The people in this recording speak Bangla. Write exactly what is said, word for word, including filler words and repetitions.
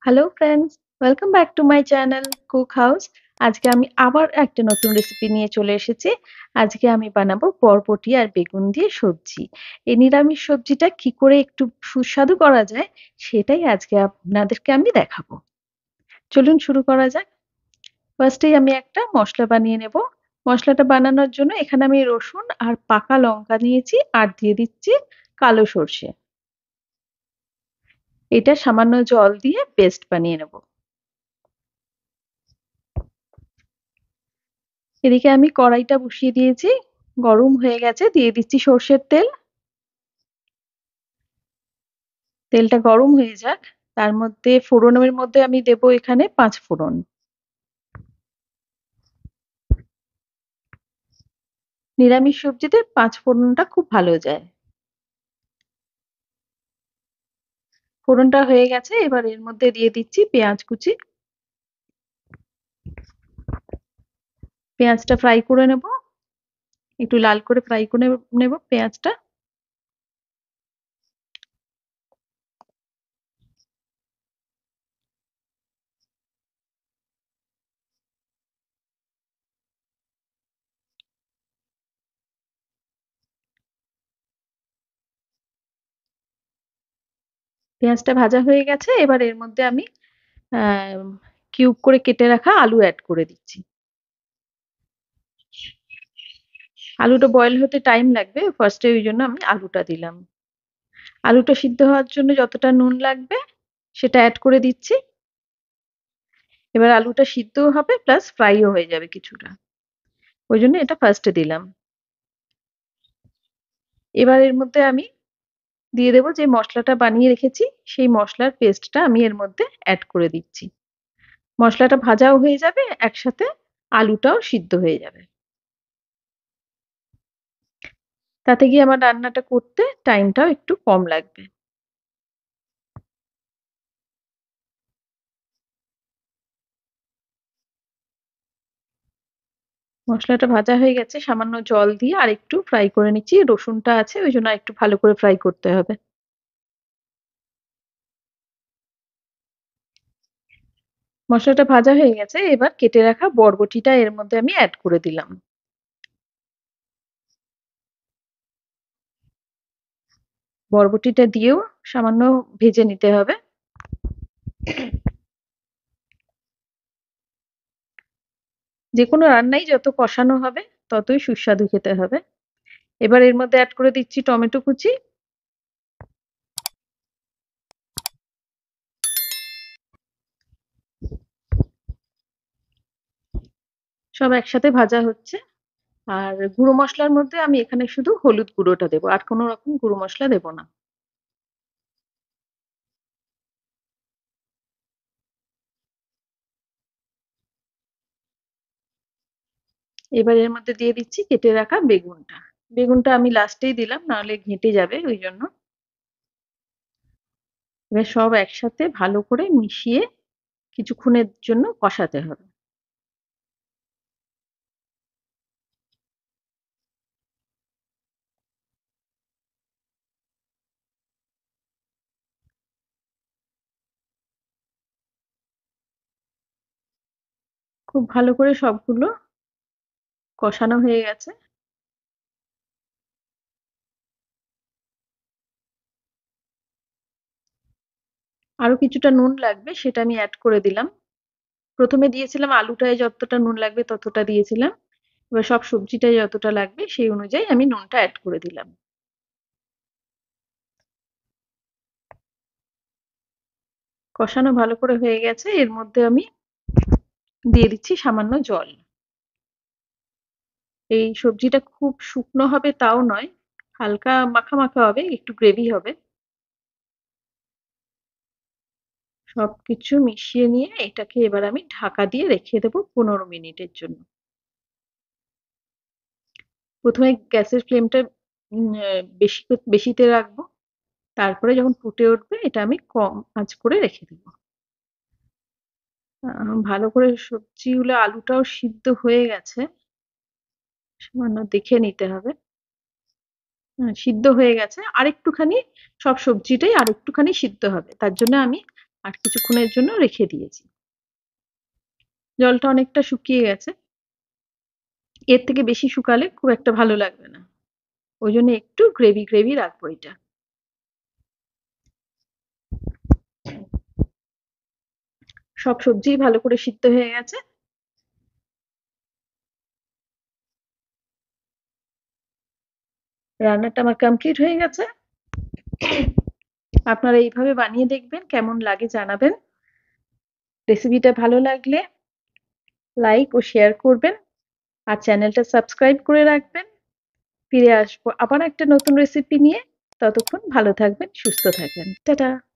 Hello friends, welcome back to my channel cook house. আজকে আমি আবার একটা নতুন রেসিপি নিয়ে চলে এসেছি। আজকে আমি বানাবো বরবটি আর বেগুন দিয়ে সবজি। এই নিরামিষ সবজিটা কি করে একটু সুস্বাদু করা যায় সেটাই আজকে আপনাদেরকে আমি দেখাবো। চলুন শুরু করা যাক। ফার্স্টেই আমি একটা মশলা বানিয়ে নেব। মশলাটা বানানোর জন্য এখানে আমি রসুন আর পাকা লঙ্কা নিয়েছি আর দিয়ে দিচ্ছি কালো সর্ষে। এটা সামান্য জল দিয়ে পেস্ট বানিয়ে নেব। এদিকে আমি কড়াইটা বসিয়ে দিয়েছি, গরম হয়ে গেছে, দিয়ে দিচ্ছি সর্ষের তেল। তেলটা গরম হয়ে যাক, তার মধ্যে ফোড়নের মধ্যে আমি দেব এখানে পাঁচ ফোড়ন। নিরামিষ সবজিতে পাঁচ ফোড়নটা খুব ভালো যায়। ফোড়নটা হয়ে গেছে, এবার এর মধ্যে দিয়ে দিচ্ছি পেঁয়াজ কুচি। পেঁয়াজটা ফ্রাই করে নেব, একটু লাল করে ফ্রাই করে নেব পেঁয়াজটা। পেঁয়াজটা ভাজা হয়ে গেছে, এবার এর মধ্যে আমি আহ কিউব করে কেটে রাখা আলু অ্যাড করে দিচ্ছি। আলুটা বয়েল হতে টাইম লাগবে, ফার্স্টে ওই জন্য আমি আলুটা দিলাম। আলুটা সিদ্ধ হওয়ার জন্য যতটা নুন লাগবে সেটা অ্যাড করে দিচ্ছি। এবার আলুটা সিদ্ধও হবে প্লাস ফ্রাইও হয়ে যাবে কিছুটা, ওই জন্য এটা ফার্স্টে দিলাম। এবার এর মধ্যে আমি দিয়ে দেবো যে মশলাটা বানিয়ে রেখেছি, সেই মশলার পেস্টটা আমি এর মধ্যে অ্যাড করে দিচ্ছি। মশলাটা ভাজাও হয়ে যাবে, একসাথে আলুটাও সিদ্ধ হয়ে যাবে। তাতে গিয়ে আমার রান্নাটা করতে টাইমটাও একটু কম লাগবে। মশলাটা ভাজা হয়ে গেছে, সামান্য জল দিয়ে আর একটু ফ্রাই করে নিচ্ছি। রসুনটা আছে ওই জন্য একটু ভালো করে ফ্রাই করতে হবে। মশলাটা ভাজা হয়ে গেছে, এবার কেটে রাখা বরবটিটা এর মধ্যে আমি অ্যাড করে দিলাম। বরবটিটা দিয়েও সামান্য ভেজে নিতে হবে। যে কোনো রান্নাই যত কষানো হবে ততই সুস্বাদু খেতে হবে। এবার এর মধ্যে অ্যাড করে দিচ্ছি টমেটো কুচি। সব একসাথে ভাজা হচ্ছে। আর গুঁড়ো মশলার মধ্যে আমি এখানে শুধু হলুদ গুঁড়োটা দেবো, আর কোনো রকম গুঁড়ো মশলা দেবো না। এবার এর মধ্যে দিয়ে দিচ্ছি কেটে রাখা বেগুনটা। বেগুনটা আমি লাস্টেই দিলাম, নাহলে ঘেঁটে যাবে ওই জন্য। এবার সব একসাথে ভালো করে মিশিয়ে কিছুক্ষণের জন্য কষাতে হবে। খুব ভালো করে সবগুলো কষানো হয়ে গেছে। আরো কিছুটা নুন লাগবে, সেটা আমি অ্যাড করে দিলাম। প্রথমে দিয়েছিলাম আলুটায় যতটা নুন লাগবে ততটা দিয়েছিলাম। এবার সব সবজিটায় যতটা লাগবে সেই অনুযায়ী আমি নুনটা অ্যাড করে দিলাম। কষানো ভালো করে হয়ে গেছে, এর মধ্যে আমি দিয়ে দিচ্ছি সামান্য জল। এই সবজিটা খুব শুকনো হবে তাও নয়, হালকা মাখা মাখা হবে, একটু গ্রেভি হবে। সবকিছু মিশিয়ে নিয়ে এটাকে এবার আমি ঢাকা দিয়ে রেখে দেবো পনেরো মিনিটের জন্য। প্রথমে গ্যাসের ফ্লেমটা বেশি বেশিতে রাখবো, তারপরে যখন ফুটে উঠবে এটা আমি কম আঁচ করে রেখে দেবো। ভালো করে সবজিগুলো আলুটাও সিদ্ধ হয়ে গেছে, সামান্য দেখে নিতে হবে। সিদ্ধ হয়ে গেছে, আর একটুখানি সব সবজিটাই আর একটুখানি সিদ্ধ হবে, তার জন্য আমি আর কিছুক্ষণের জন্য রেখে দিয়েছি। জলটা অনেকটা শুকিয়ে গেছে। এর থেকে বেশি শুকালে খুব একটা ভালো লাগবে না, ওই জন্য একটু গ্রেভি গ্রেভি রাখবো এটা। সব সবজি ভালো করে সিদ্ধ হয়ে গেছে। রান্নাটা আমার কমপ্লিট হয়ে গেছে। আপনারা এইভাবে বানিয়ে দেখবেন, কেমন লাগে জানাবেন। রেসিপিটা ভালো লাগলে লাইক ও শেয়ার করবেন আর চ্যানেলটা সাবস্ক্রাইব করে রাখবেন। ফিরে আসবো আবার একটা নতুন রেসিপি নিয়ে। ততক্ষণ ভালো থাকবেন, সুস্থ থাকবেন। টাটা।